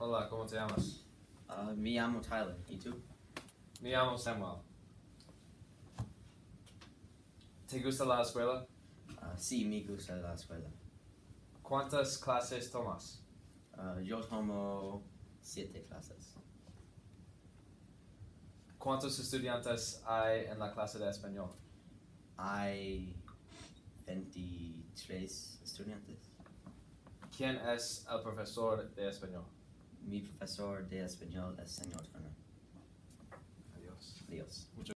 Hola, ¿cómo te llamas? Me llamo Tyler. ¿Y tú? Me llamo Samuel. ¿Te gusta la escuela? Sí, me gusta la escuela. ¿Cuántas clases tomas? Yo tomo 7 clases. ¿Cuántos estudiantes hay en la clase de español? Hay 23 estudiantes. ¿Quién es el profesor de español? Mi profesor de español es señor Turner. Adiós. Adiós.